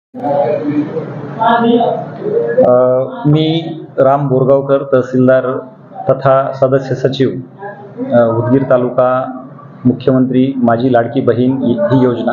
मी राम बोरगावकर, तहसीलदार तथा सदस्य सचिव, उदगीर तालुका, मुख्यमंत्री माझी लाडकी बहीण ही योजना।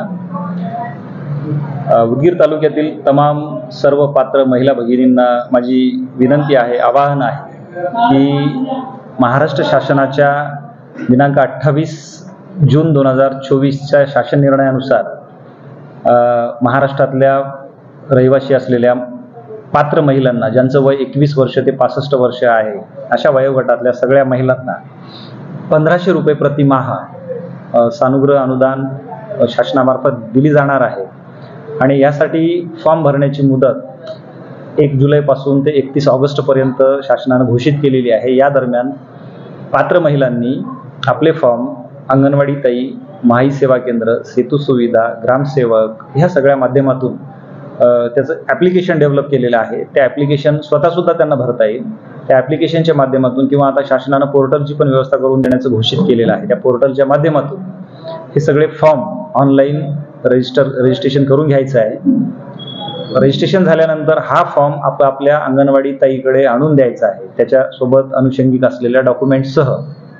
उदगीर तालुक्यातील तमाम सर्व पात्र महिला भगिनींना माझी विनंती आहे, आवाहन आहे की महाराष्ट्र शासनाच्या दिनांक 28 जून 2024च्या शासन निर्णयानुसार महाराष्ट्रातल्या रहिवासी असलेल्या पात्र महिलांना, ज्यांचं वय 21 वर्ष ते 65 वर्ष आहे, अशा वयोगटातल्या सगळ्या महिलांना 1500 रुपये प्रतिमाह सानुग्रह अनुदान शासनामार्फत दिली जाणार आहे। आणि यासाठी फॉर्म भरण्याची मुदत 1 जुलैपासून ते 31 ऑगस्टपर्यंत शासनाने घोषित केलेली आहे। या दरम्यान पात्र महिलांनी आपले फॉर्म अंगणवाडी ताई, माई सेवा केंद्र, सेतू सुविधा, ग्रामसेवक ह्या सगळ्या माध्यमातून त्याचं ॲप्लिकेशन डेव्हलप केलेलं आहे। त्या ॲप्लिकेशन स्वतःसुद्धा त्यांना भरता येईल। त्या ॲप्लिकेशनच्या माध्यमातून किंवा आता शासनानं पोर्टलची पण व्यवस्था करून देण्याचं घोषित केलेलं आहे। त्या पोर्टलच्या माध्यमातून हे सगळे फॉर्म ऑनलाईन रजिस्ट्रेशन करून घ्यायचं आहे। रजिस्ट्रेशन झाल्यानंतर हा फॉर्म आपल्या अंगणवाडी ताईकडे आणून द्यायचा आहे, त्याच्यासोबत अनुषंगिक असलेल्या डॉक्युमेंट्ससह।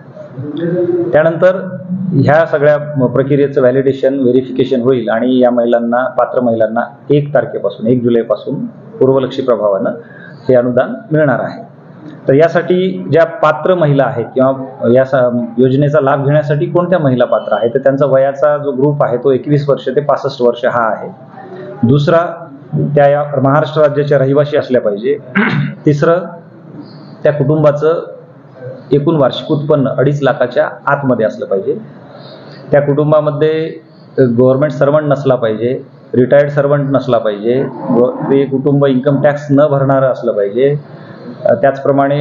त्यानंतर ह्या सगळ्या प्रक्रियेचं व्हॅलिडेशन, व्हेरिफिकेशन होईल आणि या महिलांना, पात्र महिलांना 1 जुलैपासून पूर्वलक्षी प्रभावानं हे अनुदान मिळणार आहे। तर यासाठी ज्या पात्र महिला आहेत किंवा या योजनेचा लाभ घेण्यासाठी कोणत्या महिला पात्र आहेत, तर त्यांचा वयाचा जो ग्रुप आहे तो 21 वर्ष ते 65 वर्ष हा आहे। दुसरा, त्या या महाराष्ट्र राज्याच्या रहिवासी असल्या पाहिजे। तिसरं, त्या कुटुंबाचं एकूण वार्षिक उत्पन्न 2.5 लाखाच्या आतमध्ये असलं पाहिजे। त्या कुटुंबामध्ये गव्हर्नमेंट सर्वंट नसला पाहिजे, रिटायर्ड सर्वंट नसला पाहिजे, ते कुटुंब इन्कम टॅक्स न भरणारं असलं पाहिजे। त्याचप्रमाणे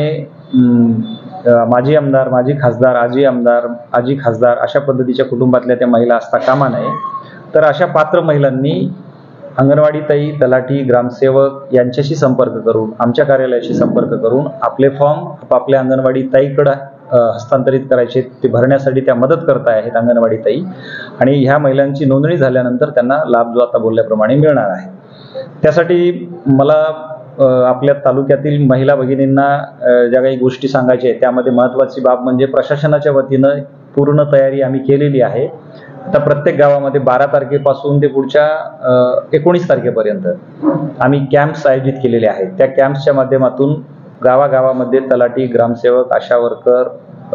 माजी आमदार, माजी खासदार, आजी आमदार, आजी खासदार अशा पद्धतीच्या कुटुंबातल्या त्या महिला असता कामा नये। तर अशा पात्र महिलांनी अंगणवाडी ताई, तलाठी, ग्रामसेवक यांच्याशी संपर्क करून, आमच्या कार्यालयाशी संपर्क करून आपले फॉर्म आपल्या अंगणवाडी ताईकडे हस्तांतरित करायचे। ते भरण्यासाठी त्या मदत करत आहेत अंगणवाडी ताई, आणि ह्या महिलांची नोंदणी झाल्यानंतर त्यांना लाभ जो आता बोलल्याप्रमाणे मिळणार आहे। त्यासाठी मला आपल्या तालुक्यातील महिला भगिनींना ज्या काही गोष्टी सांगायच्या आहेत, त्यामध्ये महत्त्वाची बाब म्हणजे प्रशासनाच्या वतीनं पूर्ण तयारी आम्ही केलेली आहे। आता प्रत्येक गावामध्ये 12 तारखेपासून ते पुढच्या 19 तारखेपर्यंत आम्ही कॅम्प्स आयोजित केलेले आहेत। त्या कॅम्प्सच्या माध्यमातून गावागावामध्ये तलाठी, ग्रामसेवक, आशा वर्कर,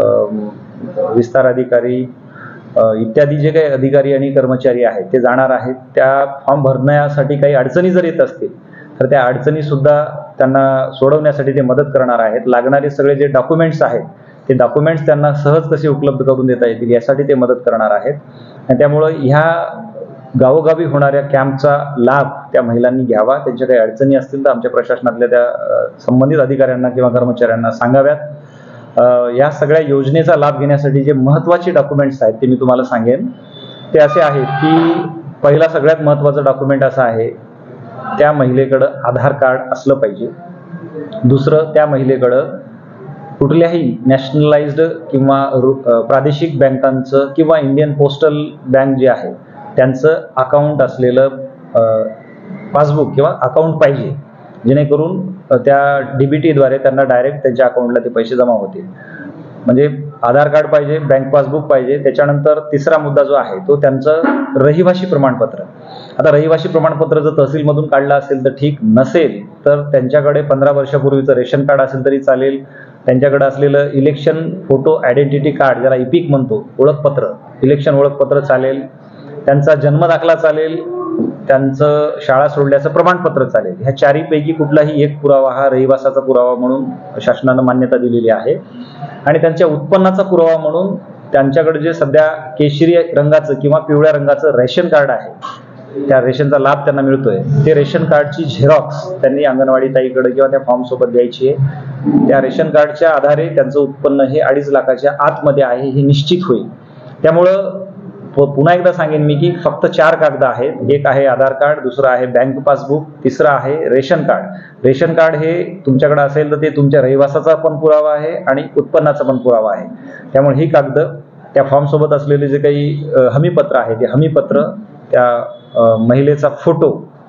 विस्तार अधिकारी इत्यादी जे काही अधिकारी आणि कर्मचारी आहेत ते जाणार आहेत। त्या फॉर्म भरण्यासाठी काही अडचणी जर येत असतील तर त्या अडचणी सुद्धा त्यांना सोडवण्यासाठी ते मदत करणार आहेत। लागणारे सगळे जे डॉक्युमेंट्स आहेत ते डॉक्युमेंट्स त्यांना सहज कसे उपलब्ध करून देता येतील यासाठी ते मदत करणार आहेत। आणि त्यामुळं ह्या गावोगावी होणाऱ्या कॅम्पचा लाभ त्या महिलांनी घ्यावा। त्यांच्या काही अडचणी असतील तर आमच्या प्रशासनातल्या त्या संबंधित अधिकाऱ्यांना किंवा कर्मचाऱ्यांना सांगाव्यात। या सगळ्या योजनेचा लाभ घेण्यासाठी जे महत्त्वाचे डॉक्युमेंट्स आहेत ते मी तुम्हाला सांगेन। ते असे आहेत की पहिला सगळ्यात महत्त्वाचं डॉक्युमेंट असं आहे, त्या महिलेकडं आधार कार्ड असलं पाहिजे। दुसरं, त्या महिलेकडं कुठल्याही नॅशनलाइज्ड किंवा प्रादेशिक बँकांचं किंवा इंडियन पोस्टल बँक जे आहे त्यांचं अकाउंट असलेलं पासबुक किंवा अकाउंट पाहिजे, जेणेकरून त्या DBTद्वारे त्यांना डायरेक्ट त्यांच्या अकाउंटला ते पैसे जमा होतील। म्हणजे आधार कार्ड पाहिजे, बँक पासबुक पाहिजे। त्याच्यानंतर तिसरा मुद्दा जो आहे तो त्यांचं रहिवासी प्रमाणपत्र। आता रहिवासी प्रमाणपत्र जर तहसीलमधून काढलं असेल तर ठीक, नसेल तर त्यांच्याकडे 15 वर्षापूर्वीचं रेशन कार्ड असेल तरी चालेल, त्यांच्याकडे असलेलं इलेक्शन फोटो आयडेंटिटी कार्ड, ज्याला इपिक म्हणतो, ओळखपत्र, इलेक्शन ओळखपत्र चालेल, त्यांचा जन्मदाखला चालेल, त्यांचं शाळा सोडल्याचं प्रमाणपत्र चालेल। ह्या चारीपैकी कुठलाही एक पुरावा हा रहिवासाचा पुरावा म्हणून शासनानं मान्यता दिलेली आहे। आणि त्यांच्या उत्पन्नाचा पुरावा म्हणून त्यांच्याकडे जे सध्या केशरी रंगाचं किंवा पिवळ्या रंगाचं रेशन कार्ड आहे, त्या रेशनचा लाभ त्यांना मिळतोय, ते रेशन कार्डची झेरॉक्स त्यांनी अंगणवाडी ताईकडे किंवा त्या फॉर्म सोबत द्यायची आहे। त्या रेशन कार्डच्या आधारे त्यांचं उत्पन्न हे 2.5 लाखाच्या आतमध्ये आहे हे निश्चित होईल। त्यामुळं पुन्हा एकदा सांगेन मी की फक्त 4 कागद आहेत। एक आहे आधार कार्ड, दुसरं आहे बँक पासबुक, तिसरं आहे रेशन कार्ड। रेशन कार्ड हे तुमच्याकडे असेल तर ते तुमच्या रहिवासाचा पण पुरावा आहे आणि उत्पन्नाचा पण पुरावा आहे। त्यामुळे ही कागद, त्या फॉर्म सोबत असलेले जे काही हमीपत्र आहे ते हमीपत्र, त्या महिलेचा फोटो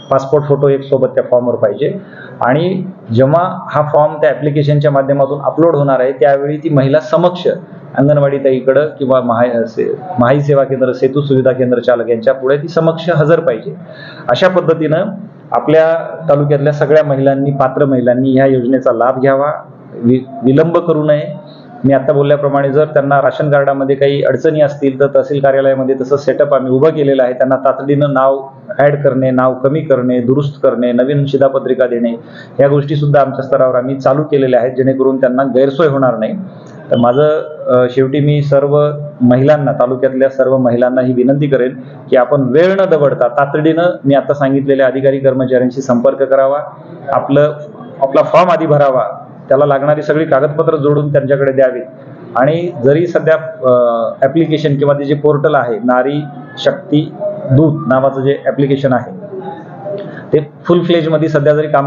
पासपोर्ट फोटो एक सोबत त्या फॉर्मवर पाहिजे. आणि जेव्हा हा फॉर्म त्या ॲप्लिकेशनच्या माध्यमातून अपलोड होणार आहे त्यावेळी ती महिला समक्ष अंगणवाडी ताईकडं किंवा महाई सेवा केंद्र, सेतू सुविधा केंद्र चालक यांच्या पुढे ती समक्ष हजर पाहिजे. अशा पद्धतीनं आपल्या तालुक्यातल्या सगळ्या महिलांनी, पात्र महिलांनी ह्या योजनेचा लाभ घ्यावा, विलंब करू नये. मी आता बोलल्याप्रमाणे जर त्यांना राशन कार्डामध्ये काही अडचणी असतील तर तहसील कार्यालयामध्ये तसं सेटअप आम्ही उभं केलेलं आहे. त्यांना तातडीनं नाव ॲड करणे, नाव कमी करणे, दुरुस्त करणे, नवीन शिधापत्रिका देणे, ह्या गोष्टीसुद्धा आमच्या स्तरावर आम्ही चालू केलेल्या आहेत, जेणेकरून त्यांना गैरसोय होणार नाही. तर माझं शेवटी मी सर्व महिलांना, तालुक्यातल्या सर्व महिलांना ही विनंती करेन की आपण वेळ न दवडता तातडीनं मी आता सांगितलेल्या अधिकारी कर्मचाऱ्यांशी संपर्क करावा, आपला फॉर्म आधी भरावा, त्याला लागणारी सगळी कागदपत्र जोडून त्यांच्याकडे द्यावी. आणि जरी सध्या ॲप्लिकेशन किंवा ते जे पोर्टल आहे, नारी शक्ती दूत नावाचं जे ॲप्लिकेशन आहे ते फुल फ्लेजमध्ये सध्या जरी काम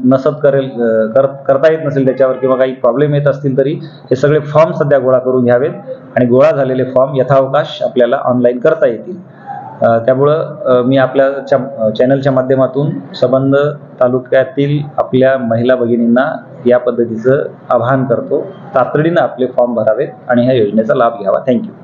करता येत नसेल त्याच्यावर, किंवा काही प्रॉब्लेम येत असतील, तरी हे सगळे फॉर्म सध्या गोळा करून घ्यावेत आणि गोळा झालेले फॉर्म यथावकाश आपल्याला ऑनलाईन करता येतील. त्यामुळं मी आपल्या चॅनलच्या माध्यमातून संबंध तालुक्यातील आपल्या महिला भगिनींना या पद्धतीचं आवाहन करतो, तातडीनं आपले फॉर्म भरावेत आणि ह्या योजनेचा लाभ घ्यावा. थँक्यू.